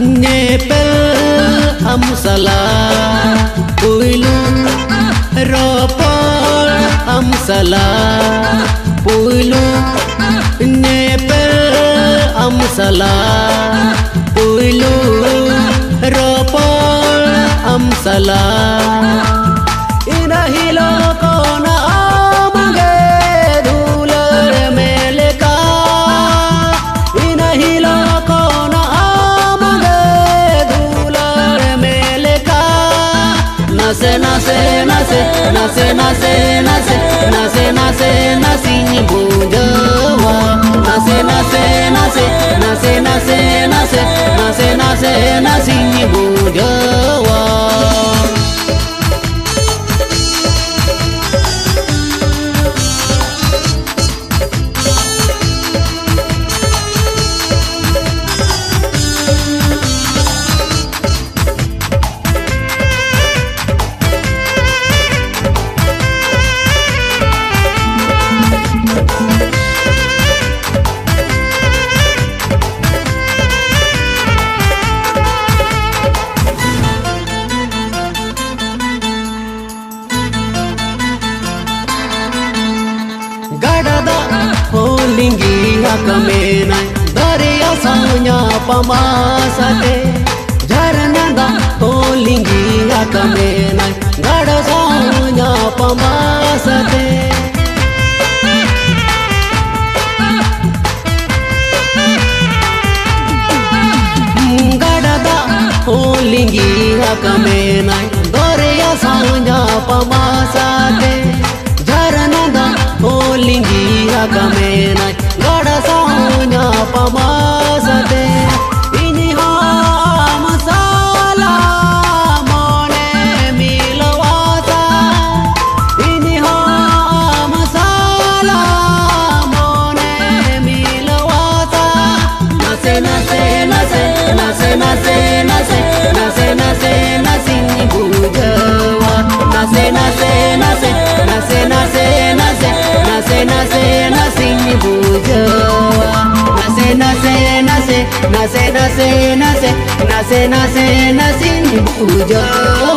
nepel amsala puilu ropol amsala puilu nepel amsala puilu ropol amsala inahilo kona amange dhular meleka inahilo kona amange dhular meleka nase nase nase nase nase nase nase nase nasini bujawa nase nase nase nase nase nase nase nase nasini bujawa gadada holingi hakamena dariya sanya pamasate jharnada holingi hakamena gada sanya pamasate gadada holingi hakamena dariya sanya pamasate jharnada holingi hakamena gada sanya pamasate ini masala mone milwata ini masala mone milwata nase nase nase nase nase nase nase nase nasini bujawa nase nase nase nase nase nase nase nase nasini bujawa nase nase nase nase nase nase nase nase nasini bujawa